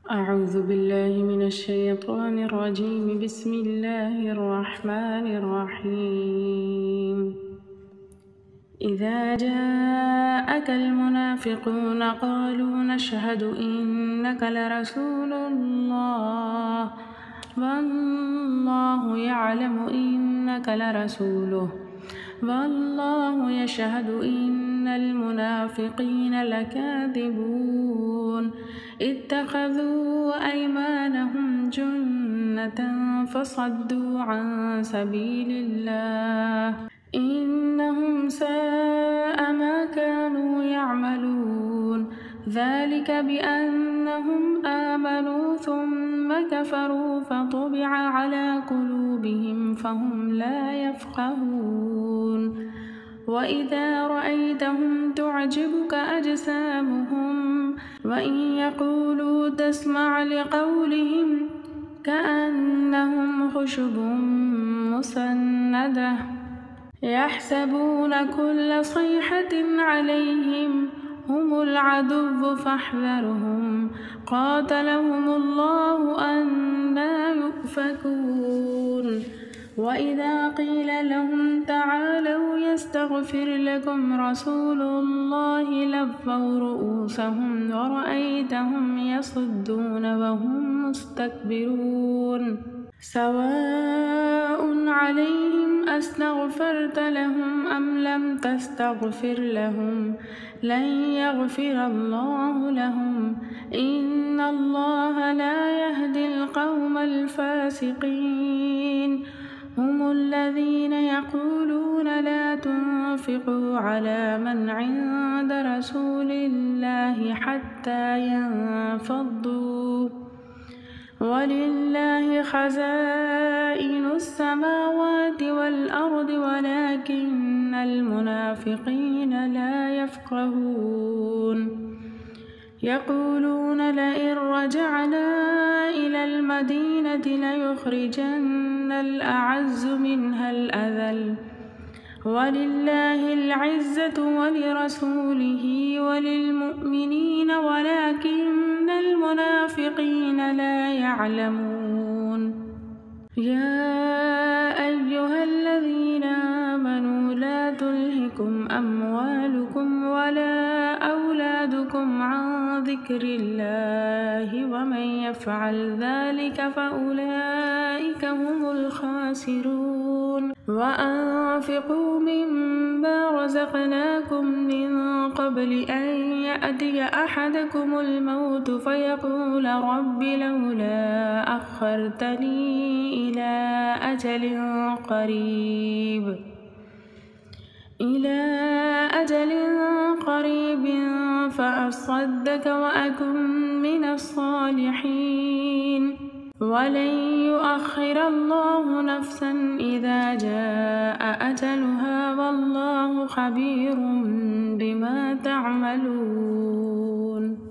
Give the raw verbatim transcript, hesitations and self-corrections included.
أعوذ بالله من الشيطان الرجيم. بسم الله الرحمن الرحيم. إذا جاءك المنافقون قالوا نشهد إنك لرسول الله والله يعلم إنك لرسوله والله يشهد إن المنافقين لكاذبون اتخذوا أيمانهم جنة فصدوا عن سبيل الله إنهم ساء ما كانوا يعملون ذلك بأنهم آمنوا ثم كفروا فطبع على قلوبهم فهم لا يفقهون وإذا رأيتهم تعجبك أجسامهم وإن يقولوا تسمع لقولهم كأنهم خشب مسندة يحسبون كل صيحة عليهم هم العدو فاحذرهم قاتلهم الله أنى يؤفكون وإذا قيل لهم تعالوا يستغفر لكم رسول الله لووا رؤوسهم ورأيتهم يصدون وهم مستكبرون سواء عليهم أستغفرت لهم أم لم تستغفر لهم لن يغفر الله لهم إن الله لا يهدي القوم الفاسقين هم الذين يقولون لا تنفقوا على من عند رسول الله حتى ينفضوا ولله خزائن السماوات والأرض ولكن المنافقين لا يفقهون يقولون لئن رجعنا إلى المدينة ليخرجن الأعز منها الأذل ولله العزة ولرسوله وللمؤمنين ولكن المنافقين لا يعلمون يا أيها الذين آمنوا لا تلهكم أموالكم ولا أولادكم عن ذكر الله ومن يفعل ذلك فأولئك هم الخاسرون وأنفقوا مما رزقناكم من قبل أن يأتي أحدكم الموت فيقول رب لولا أخرتني إلى أجل قريب إلى أجل قريب فأصدق وأكن من الصالحين ولن يؤخر الله نفسا إذا جاء أجلها والله خبير بما تعملون.